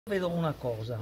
Vedo una cosa,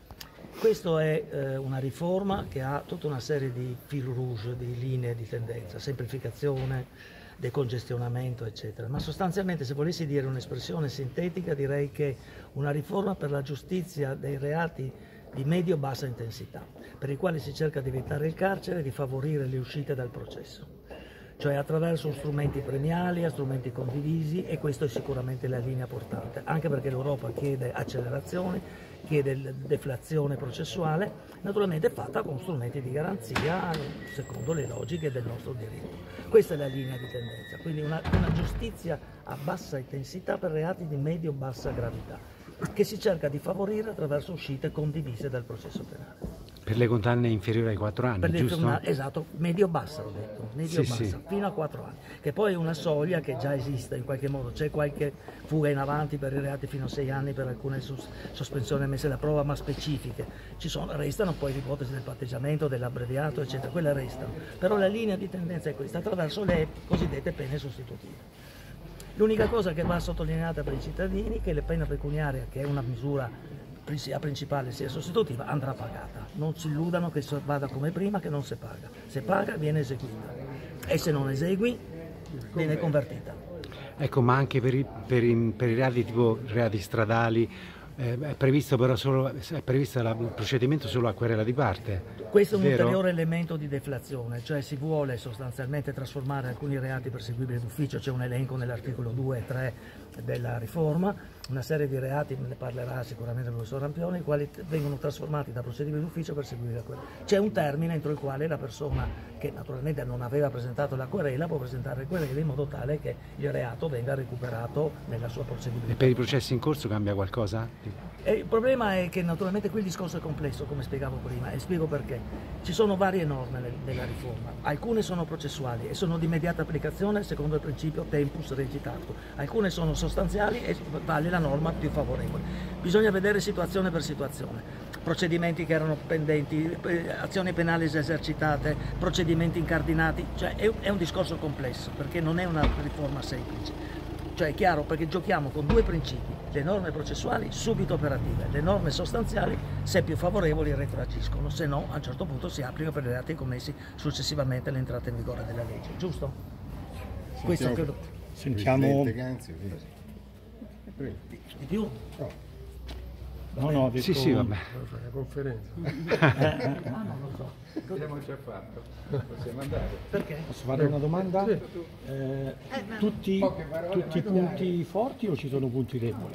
questa è una riforma che ha tutta una serie di fil rouge, di linee di tendenza, semplificazione, decongestionamento, eccetera, ma sostanzialmente, se volessi dire un'espressione sintetica, direi che una riforma per la giustizia dei reati di medio-bassa intensità, per i quali si cerca di evitare il carcere e di favorire le uscite dal processo, cioè attraverso strumenti premiali, a strumenti condivisi, e questo è sicuramente la linea portante, anche perché l'Europa chiede accelerazione, chiede deflazione processuale, naturalmente fatta con strumenti di garanzia secondo le logiche del nostro diritto. Questa è la linea di tendenza, quindi una giustizia a bassa intensità per reati di medio-bassa gravità, che si cerca di favorire attraverso uscite condivise dal processo penale. Per le condanne inferiori ai 4 anni, giusto? Esatto, medio-bassa ho detto, medio-bassa, sì. Fino a 4 anni, che poi è una soglia che già esiste in qualche modo, c'è qualche fuga in avanti per i reati fino a 6 anni, per alcune sospensioni messe alla prova, ma specifiche. Restano poi l'ipotesi del patteggiamento, dell'abbreviato, eccetera, quelle restano. Però la linea di tendenza è questa, attraverso le cosiddette pene sostitutive. L'unica cosa che va sottolineata per i cittadini è che la pena pecuniaria, che è una misura sia principale sia sostitutiva, andrà pagata. Non si illudano che vada come prima, che non si paga. Se paga viene eseguita e se non esegui viene convertita. Ecco, ma anche per i reati tipo reati stradali è previsto però il procedimento solo a querela di parte. Questo è un ulteriore elemento di deflazione, cioè si vuole sostanzialmente trasformare alcuni reati perseguibili d'ufficio, c'è un elenco nell'articolo 2 e 3 della riforma, una serie di reati, ne parlerà sicuramente il professor Rampioni, i quali vengono trasformati da procedibili d'ufficio a perseguibili da querela. C'è un termine entro il quale la persona che naturalmente non aveva presentato la querela può presentare querela in modo tale che il reato venga recuperato nella sua procedibilità. E per i processi in corso cambia qualcosa? Il problema è che naturalmente qui il discorso è complesso, come spiegavo prima, e spiego perché. Ci sono varie norme nella riforma, alcune sono processuali e sono di immediata applicazione secondo il principio tempus regitatur, alcune sono sostanziali e vale la norma più favorevole. Bisogna vedere situazione per situazione, procedimenti che erano pendenti, azioni penali esercitate, procedimenti incardinati, cioè è un discorso complesso perché non è una riforma semplice. Cioè è chiaro, perché giochiamo con due principi, le norme processuali subito operative, le norme sostanziali se più favorevoli retroagiscono, se no a un certo punto si applica per i reati commessi successivamente all'entrata in vigore della legge, giusto? Questo credo. Sentiamo Di più? No, sì, vabbè. La conferenza. Non lo so. Abbiamo già fatto, possiamo andare. Perché? Posso fare una domanda? Sì. Tutti i punti forti o ci sono punti deboli?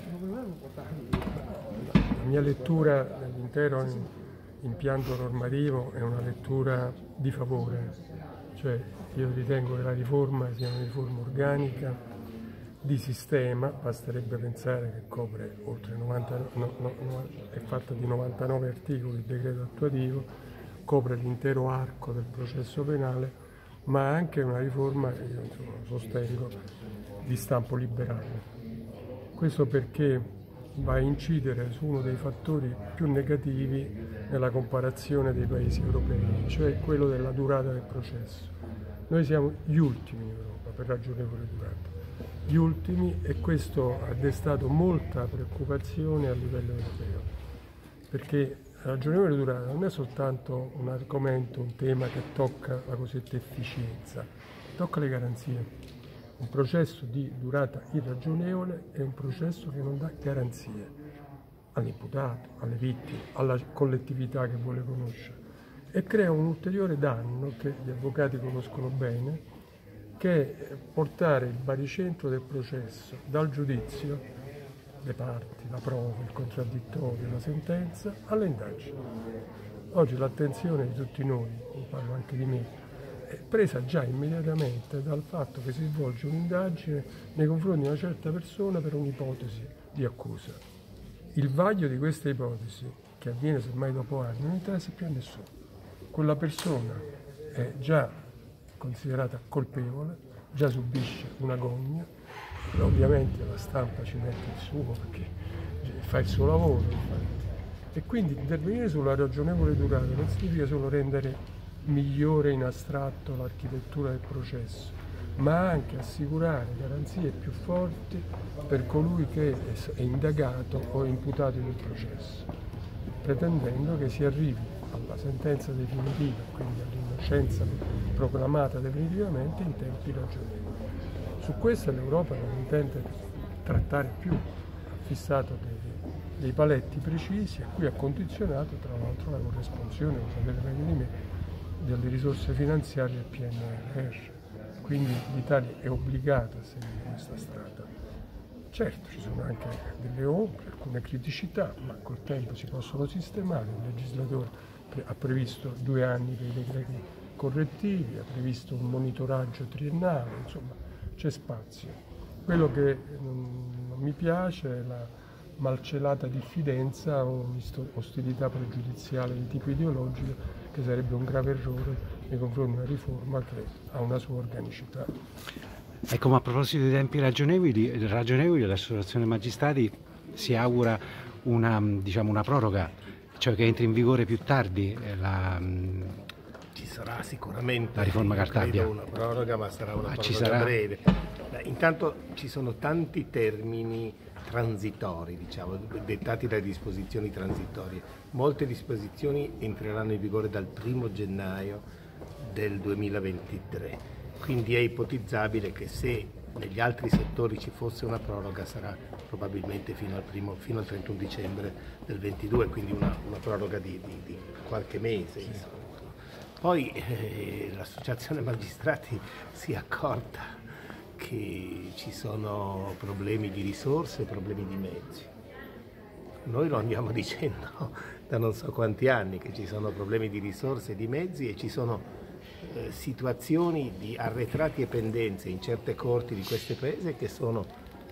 La mia lettura dell'intero impianto normativo è una lettura di favore, cioè io ritengo che la riforma sia una riforma organica, di sistema, basterebbe pensare che copre oltre 90, è fatta di 99 articoli il decreto attuativo, copre l'intero arco del processo penale, ma anche una riforma, io sostengo, di stampo liberale. Questo perché va a incidere su uno dei fattori più negativi nella comparazione dei paesi europei, cioè quello della durata del processo. Noi siamo gli ultimi in Europa per ragionevole durata. Gli ultimi, e questo ha destato molta preoccupazione a livello europeo, perché la ragionevole durata non è soltanto un argomento, un tema che tocca la cosiddetta efficienza, tocca le garanzie. Un processo di durata irragionevole è un processo che non dà garanzie all'imputato, alle vittime, alla collettività che vuole conoscere, e crea un ulteriore danno che gli avvocati conoscono bene, che è portare il baricentro del processo dal giudizio, le parti, la prova, il contraddittorio, la sentenza, alle indagini. Oggi l'attenzione di tutti noi, parlo anche di me, è presa già immediatamente dal fatto che si svolge un'indagine nei confronti di una certa persona per un'ipotesi di accusa. Il vaglio di questa ipotesi, che avviene semmai dopo anni, non interessa più a nessuno. Quella persona è già considerata colpevole, già subisce una gogna, ovviamente la stampa ci mette il suo perché fa il suo lavoro, infatti. E quindi intervenire sulla ragionevole durata non significa solo rendere migliore in astratto l'architettura del processo, ma anche assicurare garanzie più forti per colui che è indagato o imputato in un processo, pretendendo che si arrivi alla sentenza definitiva, quindi all'innocenza proclamata definitivamente in tempi ragionevoli. Su questo l'Europa non intende trattare più, ha fissato dei paletti precisi a cui ha condizionato tra l'altro la corresponsione, lo sapete meglio di me, delle risorse finanziarie al PNRR. Quindi l'Italia è obbligata a seguire questa strada. Certo, ci sono anche delle ombre, alcune criticità, ma col tempo si possono sistemare. Il legislatore ha previsto 2 anni per i decreti correttivi, ha previsto un monitoraggio triennale, insomma c'è spazio. Quello che non mi piace è la malcelata diffidenza o ostilità pregiudiziale di tipo ideologico, che sarebbe un grave errore nei confronti di una riforma che ha una sua organicità. Ecco, ma a proposito di tempi ragionevoli, l'Associazione Magistrati si augura una proroga, cioè che entri in vigore più tardi Ci sarà sicuramente la riforma Cartabia. Una proroga, ma sarà una proroga breve. Intanto ci sono tanti termini transitori, diciamo, dettati dalle disposizioni transitorie. Molte disposizioni entreranno in vigore dal 1° gennaio del 2023, quindi è ipotizzabile che se negli altri settori ci fosse una proroga sarà probabilmente fino al 31 dicembre del 22, quindi una proroga di qualche mese. Insomma. Poi l'Associazione Magistrati si è accorta che ci sono problemi di risorse e problemi di mezzi. Noi lo andiamo dicendo da non so quanti anni che ci sono problemi di risorse e di mezzi e ci sono situazioni di arretrati e pendenze in certe corti di questo paese che sono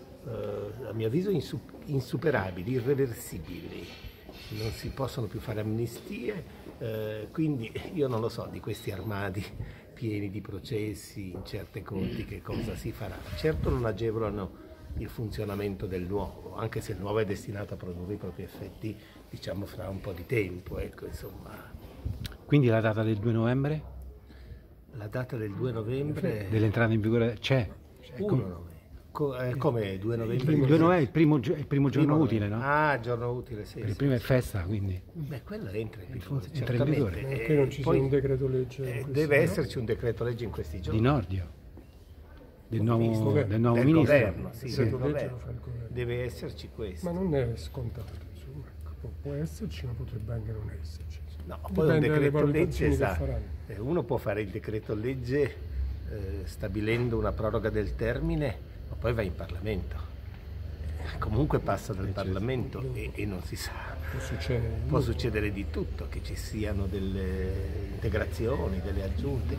a mio avviso insuperabili, irreversibili. Non si possono più fare amnistie, quindi io non lo so di questi armadi pieni di processi in certe corti che cosa si farà. Certo non agevolano il funzionamento del nuovo, anche se il nuovo è destinato a produrre i propri effetti, diciamo, fra un po' di tempo, ecco, insomma. Quindi la data del 2 novembre? La data del 2 novembre... Dell'entrata in vigore c'è? 1 novembre. Come 2 novembre? Il 2 novembre è il primo giorno utile, no? Ah, giorno utile, sì. Per il primo è festa, quindi. Beh, quello entra in vigore, entra in vigore. Perché non ci sia un decreto legge? Deve esserci un decreto legge in questi giorni. Di Nordio, del nuovo del ministro. Governo, sì, Il del decreto legge governo. lo fa il governo. Deve esserci questo. Ma non è scontato, insomma. Può esserci, ma potrebbe anche non esserci. No, poi un decreto legge, uno può fare il decreto legge stabilendo una proroga del termine, ma poi va in Parlamento. Comunque passa dal Parlamento e non si sa. Può succedere di tutto, che ci siano delle integrazioni, delle aggiunte.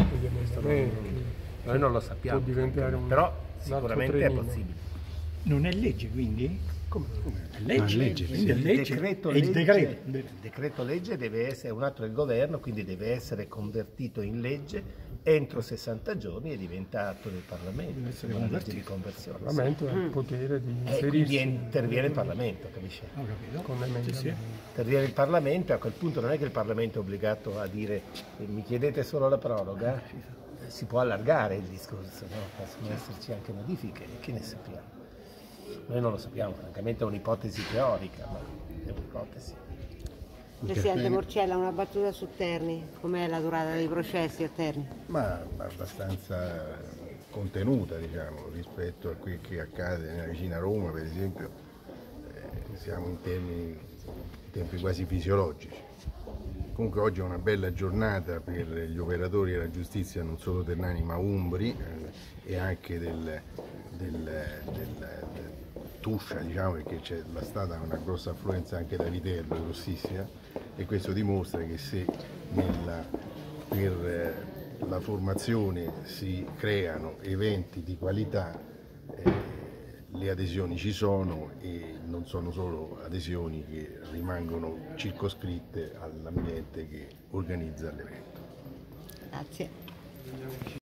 Noi non lo sappiamo, però sicuramente è possibile. Non è legge, quindi? Come? È legge, quindi è legge. Il decreto legge deve essere un atto del governo, quindi deve essere convertito in legge entro 60 giorni e diventa atto del Parlamento. Deve essere una legge di conversione. Il Parlamento ha il potere di inserirsi. Quindi interviene il Parlamento, capisci? Ho capito. Con emendamenti. Interviene il Parlamento, a quel punto non è che il Parlamento è obbligato a dire mi chiedete solo la proroga, si può allargare il discorso, no? Possono esserci anche modifiche, che ne sappiamo? Noi non lo sappiamo, francamente è un'ipotesi teorica, ma è un'ipotesi. Presidente Morcella, una battuta su Terni, com'è la durata dei processi a Terni? Ma abbastanza contenuta, diciamo, rispetto a quel che accade nella vicina Roma, per esempio, siamo in tempi quasi fisiologici. Comunque oggi è una bella giornata per gli operatori della giustizia, non solo ternani ma umbri, e anche del Tuscia, diciamo, perché c'è stata una grossa affluenza anche da Viterbo, grossissima, e questo dimostra che se per la formazione si creano eventi di qualità, le adesioni ci sono e non sono solo adesioni che rimangono circoscritte all'ambiente che organizza l'evento. Grazie.